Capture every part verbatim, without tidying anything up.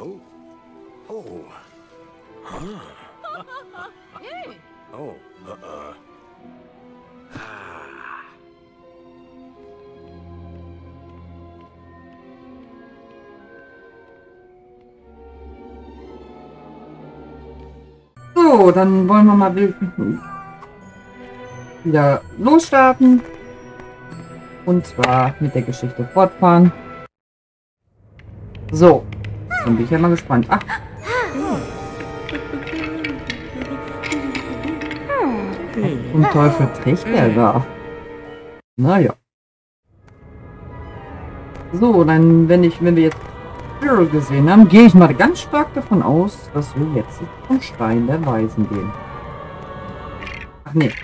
Oh. Oh. Huh. Hey. Oh. Uh-uh. Ah. So, dann wollen wir mal wieder losstarten. Und zwar mit der Geschichte fortfahren. So, dann bin ich ja mal gespannt. Ach. Und Teufel trägt er da. Naja. So, dann, wenn ich, wenn wir jetzt Hero gesehen haben, gehe ich mal ganz stark davon aus, dass wir jetzt zum Stein der Weisen gehen. Ach nee.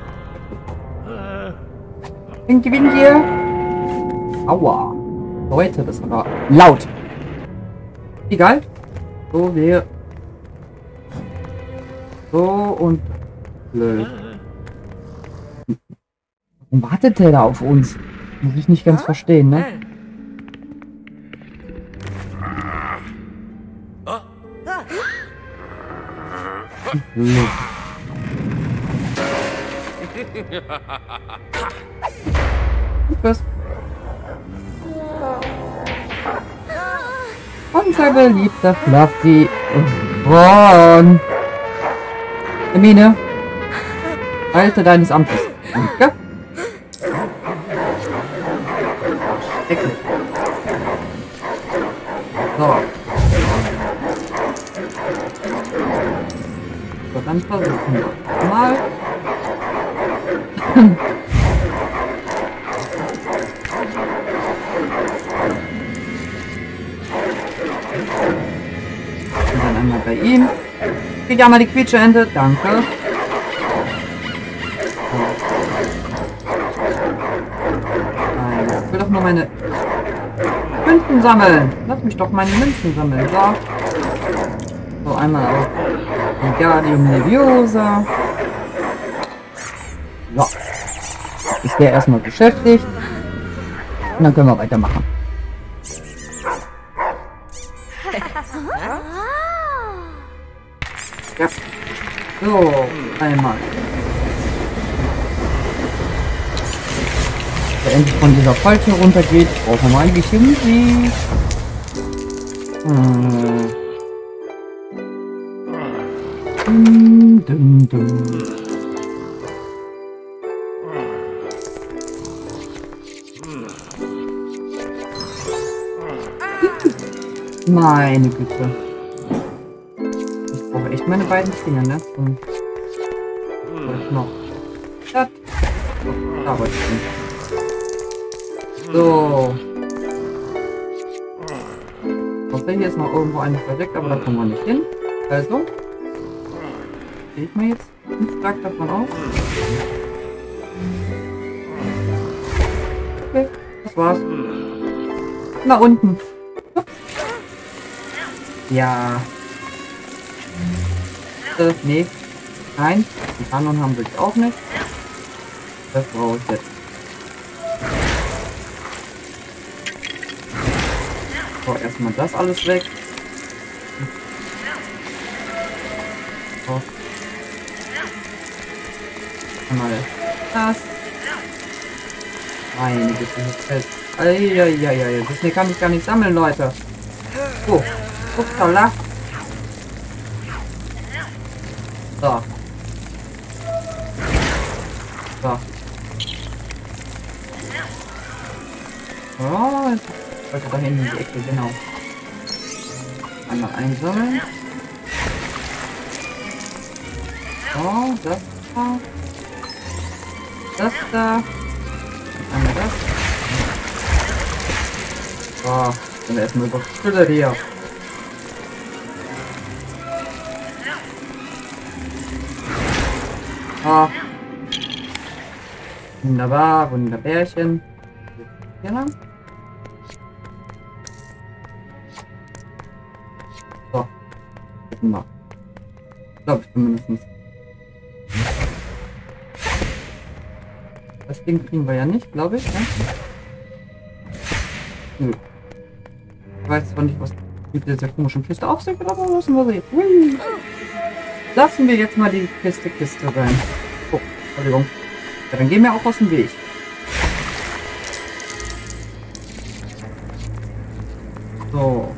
Den gewinnen wir. Aua. Leute, das war laut. Egal. So, wir. So und. Blöd. Warum wartet der da auf uns? Muss ich nicht ganz verstehen, ne? Blöd. Was? Unser beliebter Fluffy. Ron. Hermine. Halte deines Amtes. Danke. Schrecklich. So. So, dann versuchen wir mal. Und dann einmal bei ihm. Krieg ja mal die Quietscheente. Danke. Nein, ich will doch nur meine Münzen sammeln. Lass mich doch meine Münzen sammeln. So. So, einmal auf Wingardium Leviosa. So. Ist der erstmal beschäftigt. Und dann können wir weitermachen. Ja. So, einmal. Der endlich von dieser Falltür runtergeht, brauchen wir eigentlich irgendwie. Hm. Dum, dum, dum. Meine Güte. Ich brauche echt meine beiden Finger, ne? Und ich noch. Das. Da wollte ich hin. So. Außer hier ist noch irgendwo eine verdeckt, aber da kommen wir nicht hin. Also. Gehe ich mal jetzt nicht stark davon aus. Okay, das war's. Nach unten. Ja. Äh, nee. Nein. Die Kanon haben wir auch nicht. Das brauche ich jetzt. So, erstmal das alles weg. So. Einmal das. Meine Güte, das fest. Eieieiei, das hier kann ich gar nicht sammeln, Leute. So. Upsala. So. So. Oh, jetzt sollte da hinten in die Ecke, genau. Einmal einsammeln. So, das da. Das da. Und einmal das. So, dann erstmal überfüllt hier. Oh. Wunderbar, Wunderbärchen. Hier lang. So. Gucken wir. Glaube ich zumindest. Das Ding kriegen wir ja nicht, glaube ich. Ne? Nö. Ich weiß zwar nicht, was Mit dieser komischen Kiste auf sich oder so lassen wir sie jetzt. Hui. Lassen wir jetzt mal die Kiste Kiste rein. Oh, Entschuldigung. Ja, dann gehen wir auch aus dem Weg. So.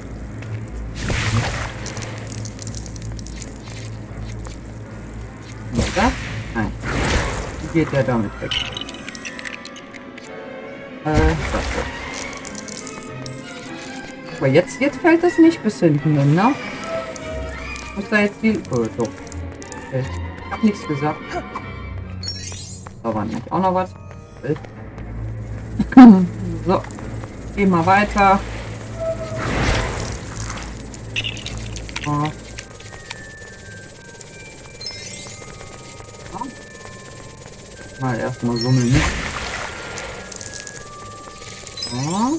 Und das? Nein. Wie geht der damit weg? Äh, das wird. Aber jetzt, jetzt fällt es nicht bis hinten hin, ne? Muss da jetzt viel... Oh, doch. Okay. Ich hab nichts gesagt. Da war nämlich auch noch was. So. Gehen wir weiter. Oh. Mal erstmal summeln, ne? Oh.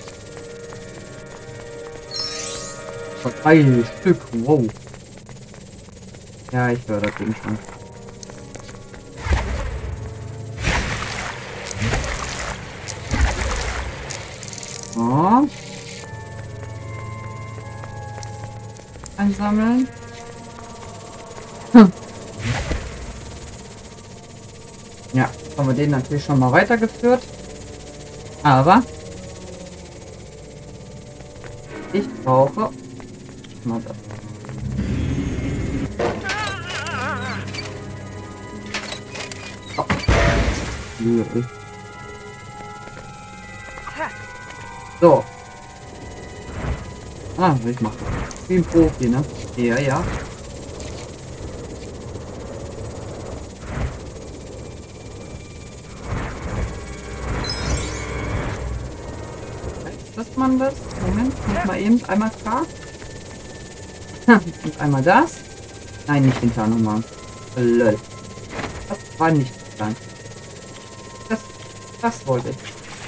Drei Stück, wow. Ja, ich höre das Ding schon. So. Einsammeln. Hm. Ja, haben wir den natürlich schon mal weitergeführt. Aber ich brauche mal das. Oh. So. Ah, ich mache das. Wie ein Profi, ne? Ja, ja. Lässt man das? Moment, muss mal eben einmal klar. Und einmal das. Nein, nicht hinter nochmal. Lol. Das war nicht geplant. Das, das wollte ich.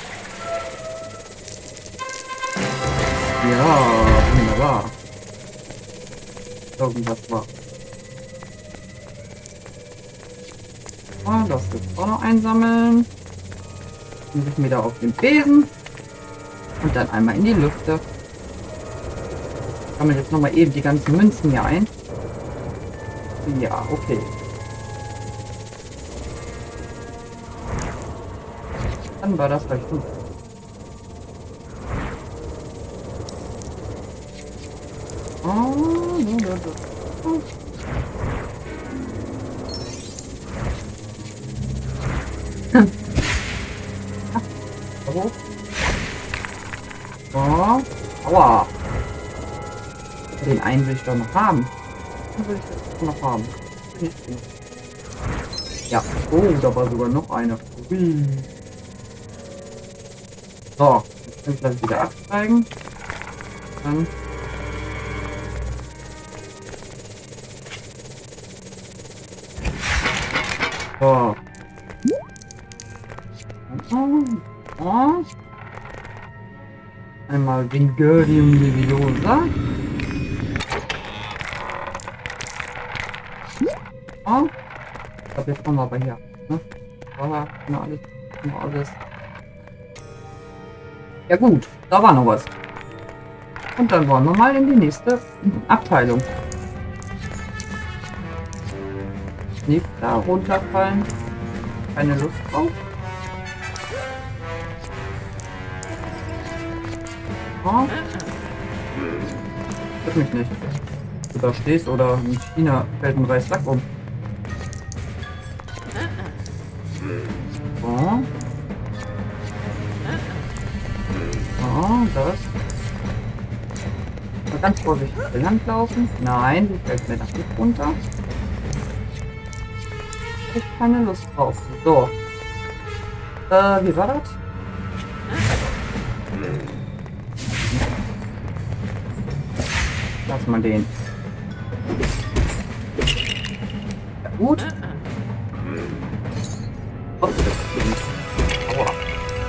Ja, wunderbar. Irgendwas war. Oh, das wird auch noch einsammeln. Dann ich wieder auf den Besen. Und dann einmal in die Lüfte. Kann man jetzt noch mal eben die ganzen Münzen hier ein. Ja, okay. Dann war das gleich gut. Oh, ja, ja, ja. Hm. Oh. Oh. Aua. Den einen will ich doch noch haben. Den will ich doch noch haben. Ja. Oh, da war sogar noch einer. Ui. So. Jetzt kann ich das wieder absteigen. Dann. So. Oh. Oh. Einmal Wingardium Leviosa. Oh. Ich glaube, jetzt kommen wir aber hier. Ne? Aber na, alles, na, alles. Ja gut, da war noch was. Und dann wollen wir mal in die nächste Abteilung. Nicht da runterfallen. Keine Lust drauf. Oh. Hört mich nicht. Du da stehst oder in China fällt ein Reissack um. So. So, das. Mal ganz vorsichtig langlaufen. Nein, die fällt mir das nicht runter. Ich habe keine Lust drauf. So. Äh, wie war das? Lass mal den. Ja, gut. Oh, das ist Aua.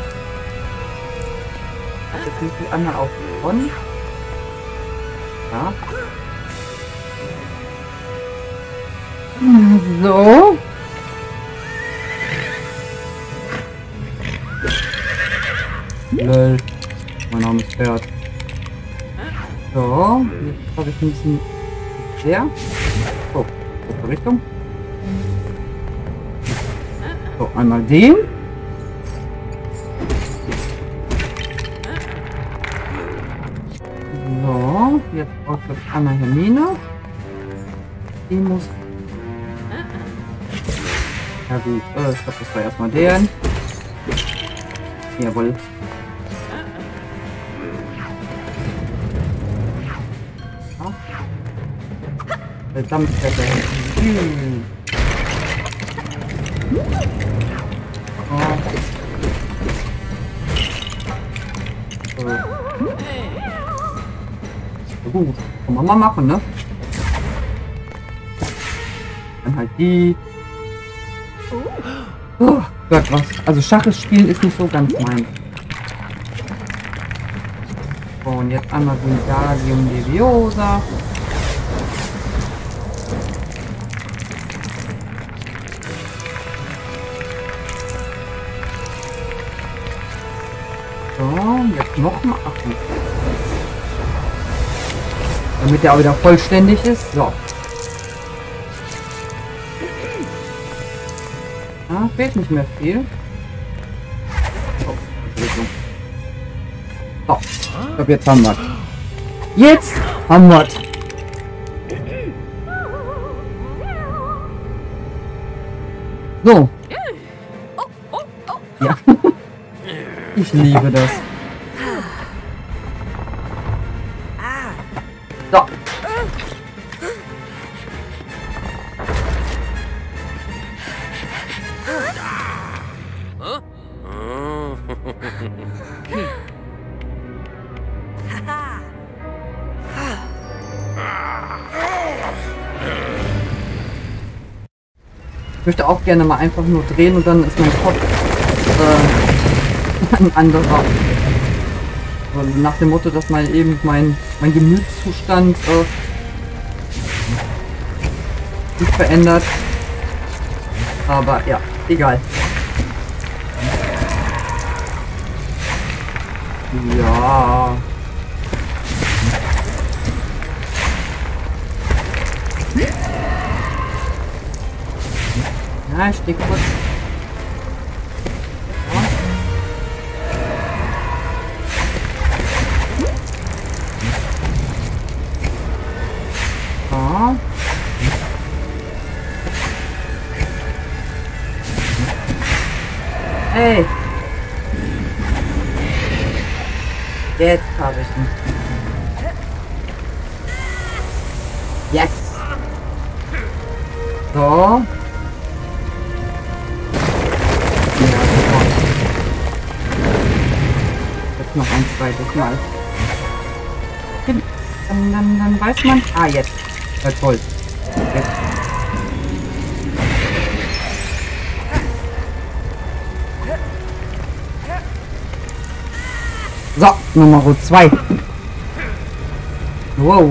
Jetzt sind die anderen auch von. Ja. So. Lol. Mein Name ist Pferd. So, jetzt habe ich ein bisschen sehr. So, andere Richtung. So, einmal den. So, jetzt braucht ich einmal Hermine. Die muss. Ja gut, äh, ich glaube, das war erstmal der. Jawohl. Ja. Verdammt, Wetter. Hm. Oh. So. So gut, kann man mal machen, ne? Dann halt die. Oh Gott, was? Also Schach spielen ist nicht so ganz mein. So, und jetzt einmal Wingardium Leviosa. So, jetzt nochmal. Ach, gut. Damit der auch wieder vollständig ist. So. Ah, fehlt nicht mehr viel. Oh, so, ich glaube, jetzt haben wir es. Jetzt haben wir es. So. Ja. Ich liebe das. So. Ich möchte auch gerne mal einfach nur drehen und dann ist mein Kopf äh, ein anderer. Also nach dem Motto, dass mal eben mein, mein Gemütszustand äh, sich verändert. Aber ja, egal. Ja. Ja, ich stehe kurz. Ja. Hey! Jetzt habe ich ihn. Yes! So. Ja, super. Jetzt noch ein zweites Mal. Dann, dann, dann weiß man. Ah, jetzt. Ja, toll. Jetzt. So, Nummer zwei. Wow.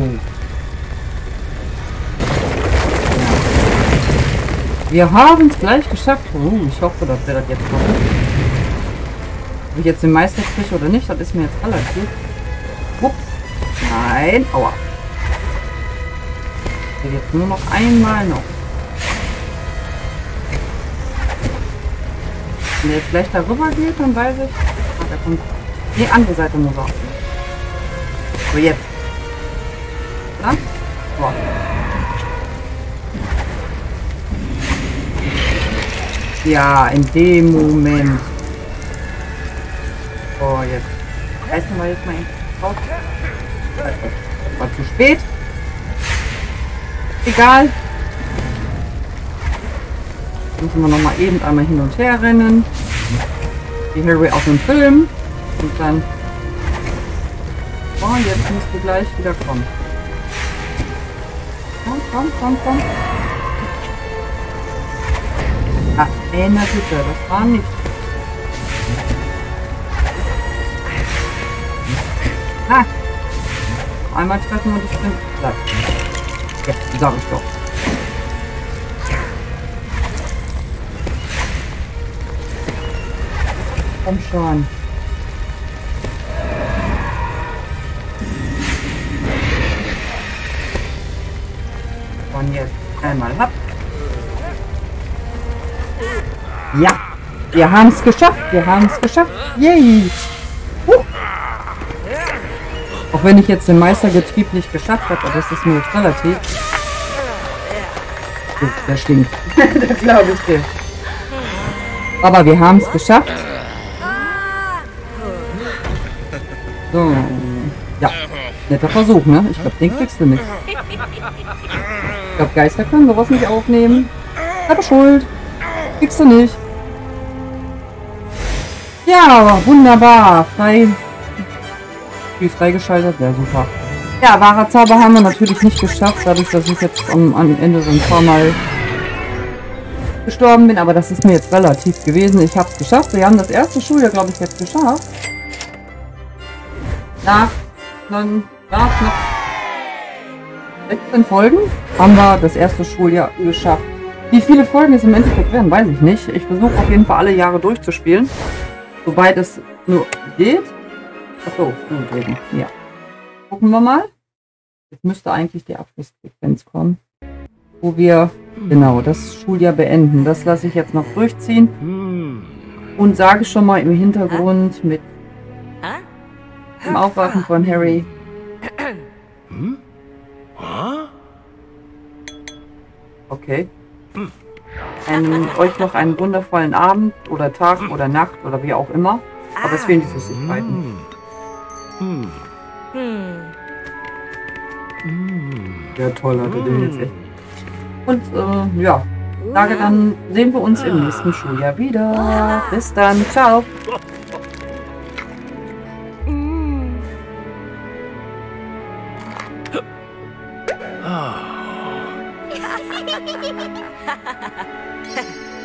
Wir haben es gleich geschafft. Oh, ich hoffe, dass wir das jetzt machen. Ob ich jetzt den Meister kriege oder nicht, das ist mir jetzt relativ. Upp. Nein, aua. Jetzt nur noch einmal noch. Wenn er jetzt gleich darüber geht, dann weiß ich. Ah, der kommt. Die andere Seite muss auch. So, jetzt. Ja? So. Ja, in dem Moment. So, jetzt. Reißen wir jetzt mal raus. Das war zu spät. Egal. Müssen wir noch mal eben einmal hin und her rennen. Die Harry aus dem Film. Und dann. Oh, jetzt musst du gleich wieder kommen. Komm, komm, komm, komm. Ah, ey, na bitte, das war nicht. Ah! Einmal treffen und ich bin gleich. Ja, sag ich doch. Komm schon. dann jetzt einmal habt. Ja, wir haben es geschafft. Wir haben es geschafft. Yay! Uh. Auch wenn ich jetzt den Meistergetrieb nicht geschafft habe, aber das ist mir jetzt relativ. Oh, der stinkt. Das glaube ich dir. Aber wir haben es geschafft. So. Ja. Netter Versuch, ne? Ich glaube, den kriegst du nicht. Ich glaube, Geister können sowas nicht aufnehmen. Aber schuld. Kriegst du nicht. Ja, wunderbar. Frei. Spiel freigeschaltet. Ja, super. Ja, wahrer Zauber haben wir natürlich nicht geschafft, dadurch, dass ich jetzt am, am Ende so ein paar Mal gestorben bin. Aber das ist mir jetzt relativ gewesen. Ich habe es geschafft. Wir haben das erste Schuljahr, glaube ich, jetzt geschafft. Nach, nach, nach knapp sechzehn Folgen haben wir das erste Schuljahr geschafft. Wie viele Folgen es im Endeffekt werden, weiß ich nicht. Ich versuche auf jeden Fall alle Jahre durchzuspielen. Soweit es nur geht. Achso, eben. Ja. Gucken wir mal. Jetzt müsste eigentlich die Abschlussfrequenz kommen. Wo wir genau das Schuljahr beenden. Das lasse ich jetzt noch durchziehen. Und sage schon mal im Hintergrund mit dem Aufwachen von Harry. Okay. Einen, euch noch einen wundervollen Abend oder Tag oder Nacht oder wie auch immer. Aber es fehlen die Süßigkeiten. Ja, toll, hatte der jetzt echt. Und äh, ja, sage dann, sehen wir uns im nächsten Schuljahr wieder. Bis dann, ciao. Ha ha ha ha!